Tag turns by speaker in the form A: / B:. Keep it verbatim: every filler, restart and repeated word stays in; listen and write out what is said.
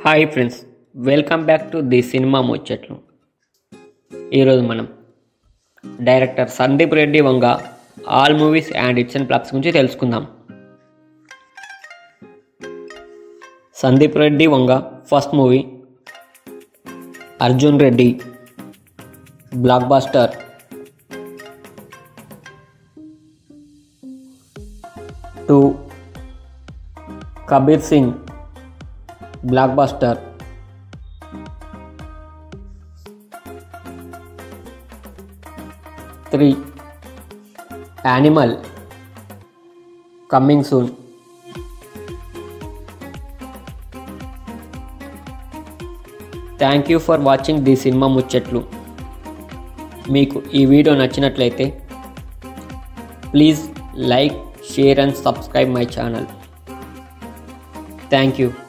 A: Hi friends, welcome back to the cinema ముచ్చట్లు. ఈరోజు మనం director Sandeep Reddy Vanga all movies and hits and flops గురించి తెలుసుకుందాం. Sandeep Reddy Vanga first movie Arjun Reddy, blockbuster. Two Kabir Singh, blockbuster. Three Animal, coming soon. Thank you for watching the cinema ముచ్చట్లు. మీకు ఈ video నచ్చినట్లయితే please like, share and subscribe my channel. Thank you.